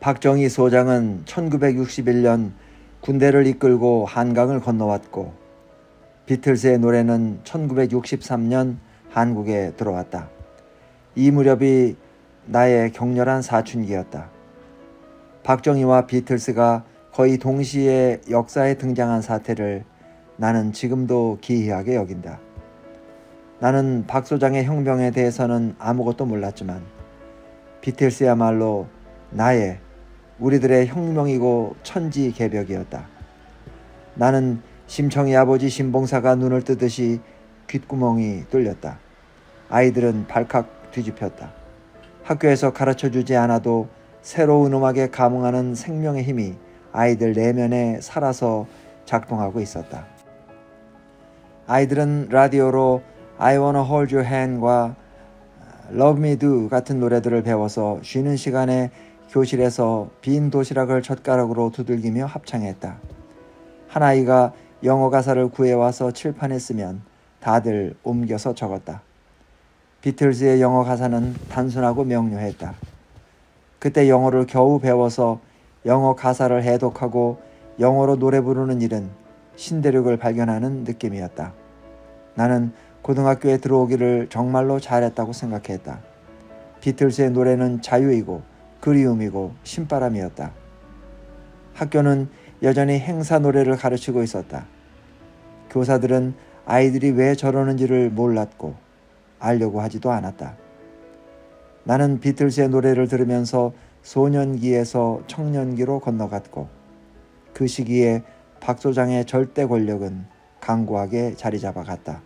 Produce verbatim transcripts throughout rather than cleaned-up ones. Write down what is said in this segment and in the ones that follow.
박정희 소장은 천구백육십일 년 군대를 이끌고 한강을 건너왔고 비틀스의 노래는 천구백육십삼 년 한국에 들어왔다. 이 무렵이 나의 격렬한 사춘기였다. 박정희와 비틀스가 거의 동시에 역사에 등장한 사태를 나는 지금도 기이하게 여긴다. 나는 박 소장의 혁명에 대해서는 아무것도 몰랐지만 비틀스야말로 나의, 우리들의 혁명이고 천지개벽이었다. 나는 심청이 아버지 신봉사가 눈을 뜨듯이 귓구멍이 뚫렸다. 아이들은 발칵 뒤집혔다. 학교에서 가르쳐주지 않아도 새로운 음악에 감흥하는 생명의 힘이 아이들 내면에 살아서 작동하고 있었다. 아이들은 라디오로 I wanna hold your hand과 Love me do 같은 노래들을 배워서 쉬는 시간에 교실에서 빈 도시락을 젓가락으로 두들기며 합창했다. 한 아이가 영어 가사를 구해와서 칠판에 쓰면 다들 옮겨서 적었다. 비틀즈의 영어 가사는 단순하고 명료했다. 그때 영어를 겨우 배워서 영어 가사를 해독하고 영어로 노래 부르는 일은 신대륙을 발견하는 느낌이었다. 나는 고등학교에 들어오기를 정말로 잘했다고 생각했다. 비틀즈의 노래는 자유이고 그리움이고 신바람이었다. 학교는 여전히 행사 노래를 가르치고 있었다. 교사들은 아이들이 왜 저러는지를 몰랐고 알려고 하지도 않았다. 나는 비틀즈의 노래를 들으면서 소년기에서 청년기로 건너갔고 그 시기에 박 소장의 절대 권력은 강고하게 자리 잡아갔다.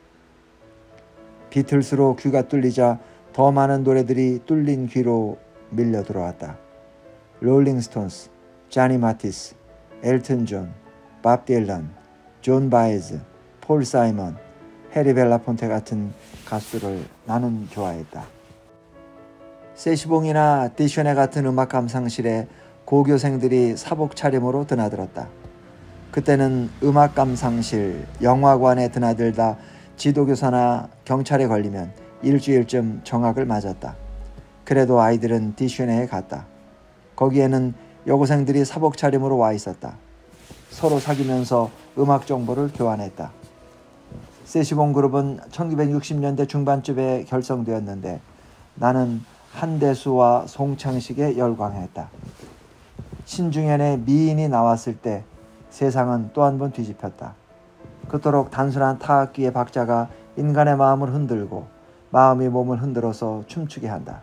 비틀스로 귀가 뚫리자 더 많은 노래들이 뚫린 귀로 밀려 들어왔다. 롤링스톤스, 자니 마티스, 엘튼 존, 밥 딜런, 존 바이즈, 폴 사이먼, 해리 벨라폰테 같은 가수들을 나는 좋아했다. 세시봉이나 디쇼네 같은 음악 감상실에 고교생들이 사복 차림으로 드나들었다. 그때는 음악 감상실, 영화관에 드나들다 지도교사나 경찰에 걸리면 일주일쯤 정학을 맞았다. 그래도 아이들은 디쇼네에 갔다. 거기에는 여고생들이 사복 차림으로 와 있었다. 서로 사귀면서 음악 정보를 교환했다. 세시봉 그룹은 천구백육십 년대 중반쯤에 결성되었는데 나는 한대수와 송창식에 열광했다. 신중현의 미인이 나왔을 때 세상은 또 한 번 뒤집혔다. 그토록 단순한 타악기의 박자가 인간의 마음을 흔들고 마음이 몸을 흔들어서 춤추게 한다.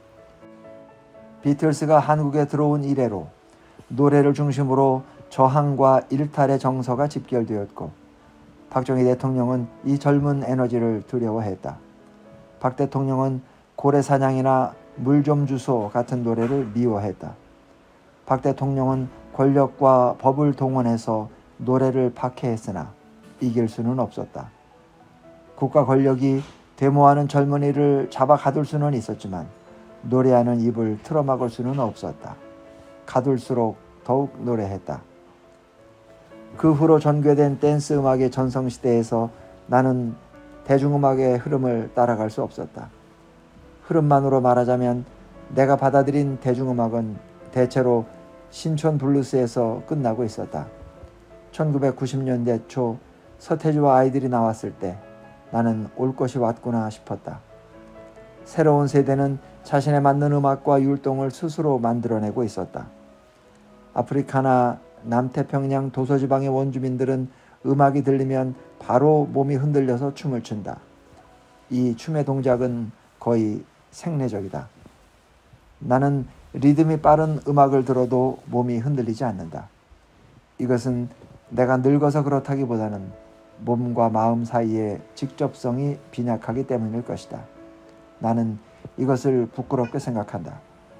비틀스가 한국에 들어온 이래로 노래를 중심으로 저항과 일탈의 정서가 집결되었고 박정희 대통령은 이 젊은 에너지를 두려워했다. 박 대통령은 고래사냥이나 물 좀 주소 같은 노래를 미워했다. 박 대통령은 권력과 법을 동원해서 노래를 박해했으나 이길 수는 없었다. 국가 권력이 데모하는 젊은이를 잡아 가둘 수는 있었지만 노래하는 입을 틀어막을 수는 없었다. 가둘수록 더욱 노래했다. 그 후로 전개된 댄스 음악의 전성시대에서 나는 대중음악의 흐름을 따라갈 수 없었다. 흐름만으로 말하자면 내가 받아들인 대중음악은 대체로 신촌 블루스에서 끝나고 있었다. 천구백구십 년대 초 서태지와 아이들이 나왔을 때 나는 올 것이 왔구나 싶었다. 새로운 세대는 자신에 맞는 음악과 율동을 스스로 만들어내고 있었다. 아프리카나 남태평양 도서지방의 원주민들은 음악이 들리면 바로 몸이 흔들려서 춤을 춘다. 이 춤의 동작은 거의 생리적이다. 나는 리듬이 빠른 음악을 들어도 몸이 흔들리지 않는다. 이것은 내가 늙어서 그렇다기보다는 몸과 마음 사이의 직접성이 빈약하기 때문일 것이다. 나는 이것을 부끄럽게 생각한다.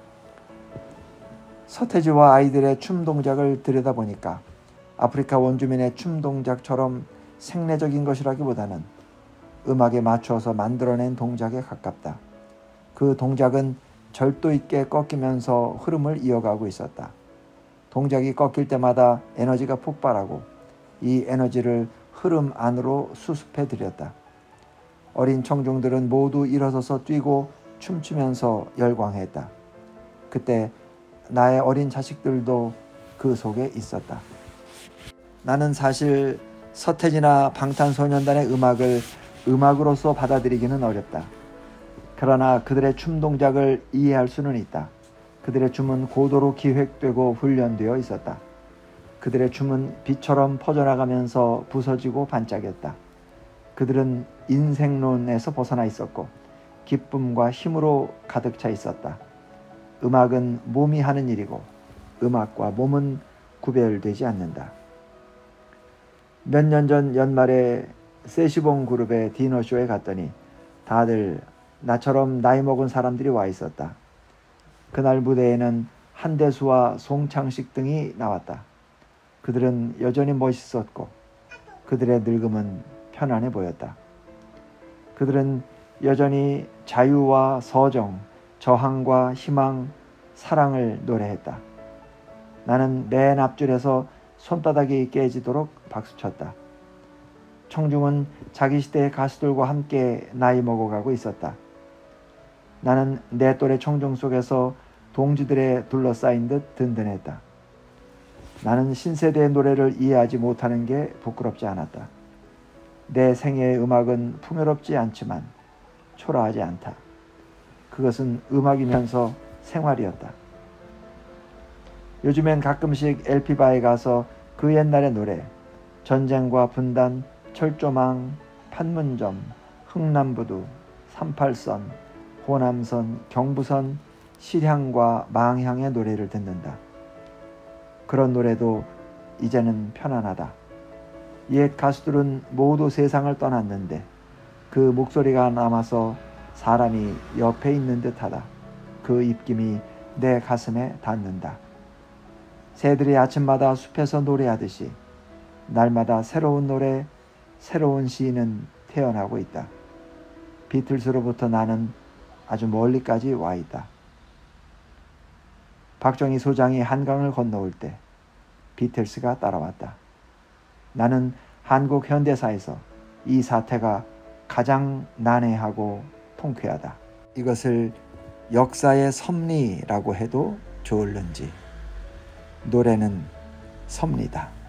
서태지와 아이들의 춤 동작을 들여다보니까 아프리카 원주민의 춤 동작처럼 생리적인 것이라기보다는 음악에 맞춰서 만들어낸 동작에 가깝다. 그 동작은 절도 있게 꺾이면서 흐름을 이어가고 있었다. 동작이 꺾일 때마다 에너지가 폭발하고 이 에너지를 흐름 안으로 수습해 들였다. 어린 청중들은 모두 일어서서 뛰고 춤추면서 열광했다. 그때 나의 어린 자식들도 그 속에 있었다. 나는 사실 서태지나 방탄소년단의 음악을 음악으로서 받아들이기는 어렵다. 그러나 그들의 춤 동작을 이해할 수는 있다. 그들의 춤은 고도로 기획되고 훈련되어 있었다. 그들의 춤은 빛처럼 퍼져나가면서 부서지고 반짝였다. 그들은 인생론에서 벗어나 있었고 기쁨과 힘으로 가득 차 있었다. 음악은 몸이 하는 일이고 음악과 몸은 구별되지 않는다. 몇 년 전 연말에 세시봉 그룹의 디너쇼에 갔더니 다들 나처럼 나이 먹은 사람들이 와 있었다. 그날 무대에는 한대수와 송창식 등이 나왔다. 그들은 여전히 멋있었고 그들의 늙음은 편안해 보였다. 그들은 여전히 자유와 서정, 저항과 희망, 사랑을 노래했다. 나는 맨 앞줄에서 손바닥이 깨지도록 박수쳤다. 청중은 자기 시대의 가수들과 함께 나이 먹어가고 있었다. 나는 내 또래 청중 속에서 동지들에 둘러싸인 듯 든든했다. 나는 신세대의 노래를 이해하지 못하는 게 부끄럽지 않았다. 내 생애의 음악은 풍요롭지 않지만 초라하지 않다. 그것은 음악이면서 생활이었다. 요즘엔 가끔씩 엘피바에 가서 그 옛날의 노래, 전쟁과 분단, 철조망, 판문점, 흥남부두, 삼팔선, 호남선, 경부선, 실향과 망향의 노래를 듣는다. 그런 노래도 이제는 편안하다. 옛 가수들은 모두 세상을 떠났는데 그 목소리가 남아서 사람이 옆에 있는 듯하다. 그 입김이 내 가슴에 닿는다. 새들이 아침마다 숲에서 노래하듯이 날마다 새로운 노래, 새로운 시인은 태어나고 있다. 비틀스로부터 나는 아주 멀리까지 와 있다. 박정희 소장이 한강을 건너올 때 비틀스가 따라왔다. 나는 한국 현대사에서 이 사태가 가장 난해하고 통쾌하다. 이것을 역사의 섭리라고 해도 좋을는지. 노래는 섭니다.